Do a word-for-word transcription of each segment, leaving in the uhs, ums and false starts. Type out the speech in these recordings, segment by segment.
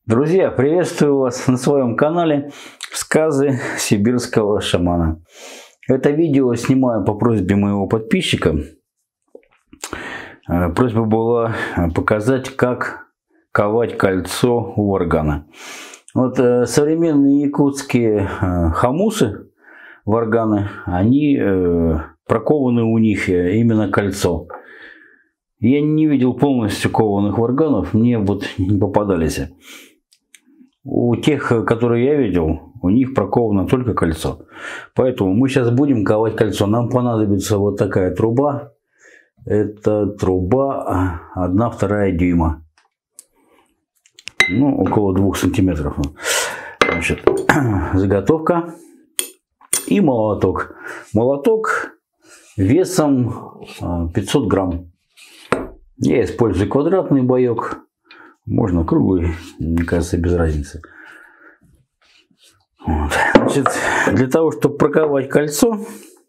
Друзья, приветствую вас на своем канале «Сказы сибирского шамана». Это видео снимаю по просьбе моего подписчика. Просьба была показать, как ковать кольцо у варгана. Вот современные якутские хомусы, варганы, они прокованы у них именно кольцо. Я не видел полностью кованых варганов, мне вот не попадались. У тех, которые я видел, у них проковано только кольцо. Поэтому мы сейчас будем ковать кольцо. Нам понадобится вот такая труба. Это труба одна-вторая дюйма. Ну, около двух сантиметров. Значит, заготовка и молоток. Молоток весом пятьсот грамм. Я использую квадратный боек. Можно круглый, мне кажется, без разницы. Вот. Значит, для того, чтобы проковать кольцо,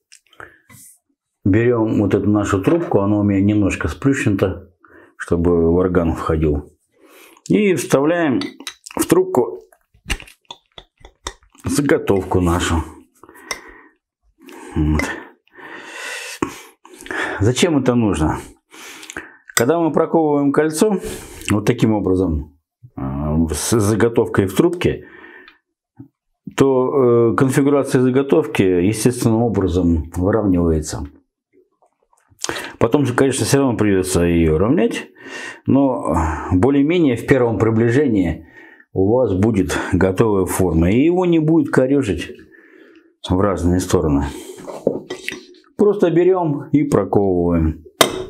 берем вот эту нашу трубку, она у меня немножко сплющена, чтобы варган входил. И вставляем в трубку заготовку нашу. Вот. Зачем это нужно? Когда мы проковываем кольцо вот таким образом, с заготовкой в трубке, то конфигурация заготовки естественным образом выравнивается. Потом же, конечно, все равно придется ее равнять, но более-менее в первом приближении у вас будет готовая форма, и его не будет корежить в разные стороны. Просто берем и проковываем.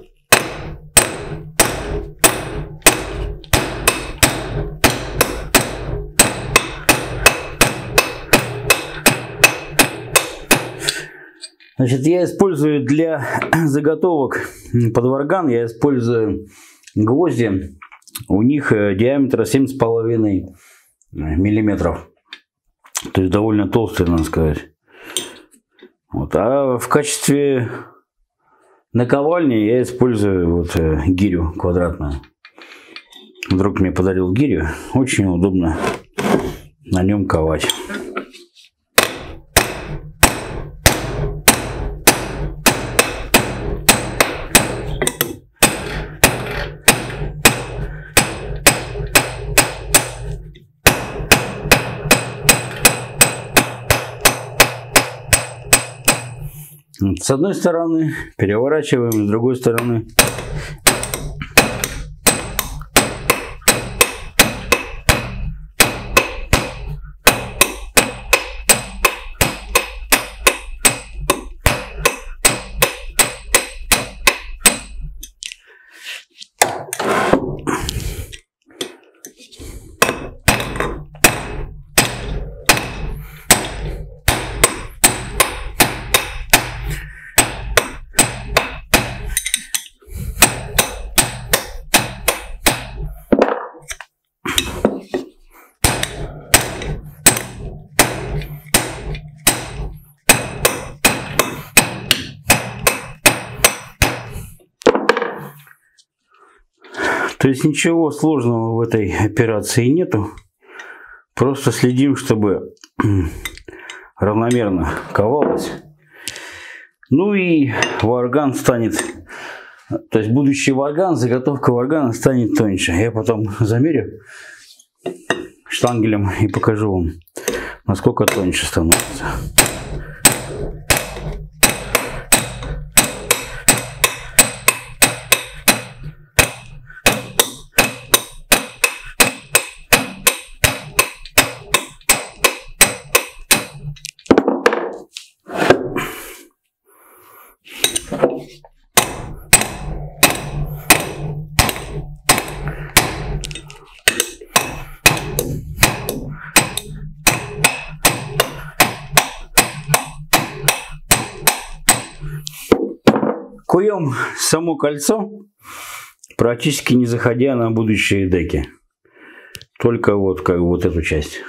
Значит, я использую для заготовок под варган, я использую гвозди. У них диаметр семь с половиной миллиметров. То есть довольно толстые, надо сказать. Вот. А в качестве наковальни я использую вот гирю квадратную. Друг мне подарил гирю. Очень удобно на нем ковать. С одной стороны переворачиваем, с другой стороны. То есть ничего сложного в этой операции нету. Просто следим, чтобы равномерно ковалось. Ну и варган станет, то есть будущий варган, заготовка варгана станет тоньше. Я потом замерю штангелем и покажу вам, насколько тоньше становится. Куем само кольцо, практически не заходя на будущие деки. Только вот как вот эту часть.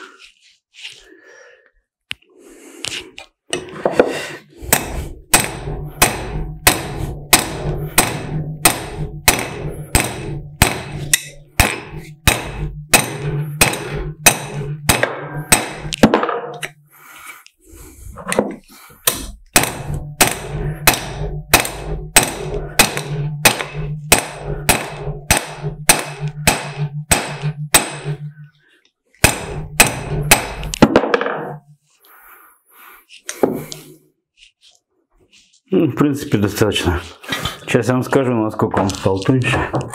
Ну, в принципе, достаточно. Сейчас я вам скажу, насколько он стал тоньше.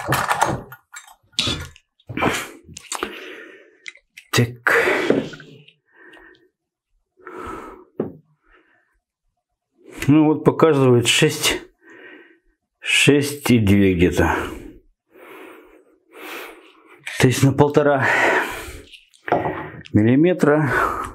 Так. Ну вот показывает шесть, шесть и две где-то. То есть на полтора миллиметра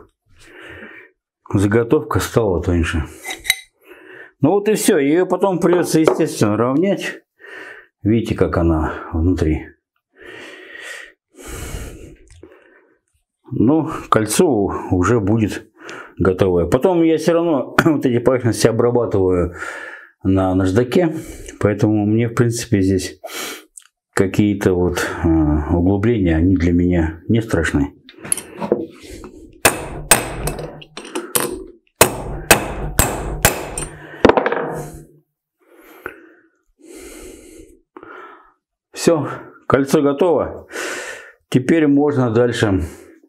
заготовка стала тоньше. Ну вот и все. Ее потом придется, естественно, равнять. Видите, как она внутри. Ну, кольцо уже будет готовое. Потом я все равно вот эти поверхности обрабатываю на наждаке. Поэтому мне, в принципе, здесь какие-то вот углубления, они для меня не страшны. Все, кольцо готово. Теперь можно дальше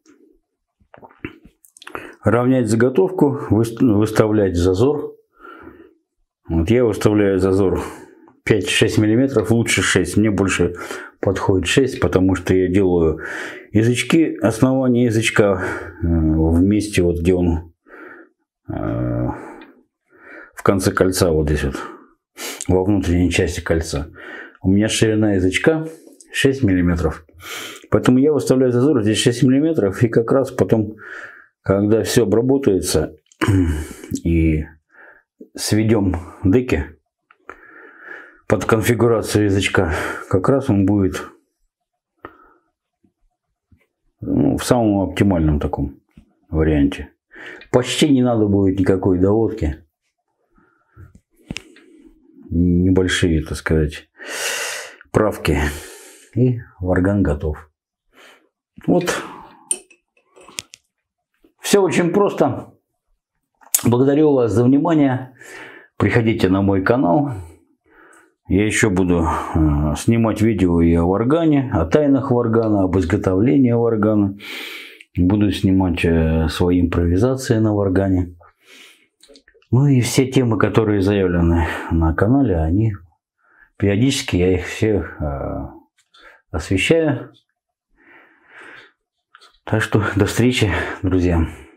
равнять заготовку, выставлять зазор. Вот я выставляю зазор пять-шесть миллиметров, лучше шесть. Мне больше подходит шесть, потому что я делаю язычки, основание язычка в месте, вот где он в конце кольца, вот здесь вот, во внутренней части кольца. У меня ширина язычка шесть миллиметров. Поэтому я выставляю зазор здесь шесть миллиметров. И как раз потом, когда все обработается и сведем деки под конфигурацию язычка, как раз он будет, ну, в самом оптимальном таком варианте. Почти не надо будет никакой доводки. Небольшие, так сказать, правки. И варган готов. Вот. Все очень просто. Благодарю вас за внимание. Приходите на мой канал. Я еще буду э, снимать видео и о варгане, о тайнах варгана, об изготовлении варгана. Буду снимать э, свои импровизации на варгане. Ну и все темы, которые заявлены на канале, они периодически, я их все э, освещаю. Так что до встречи, друзья.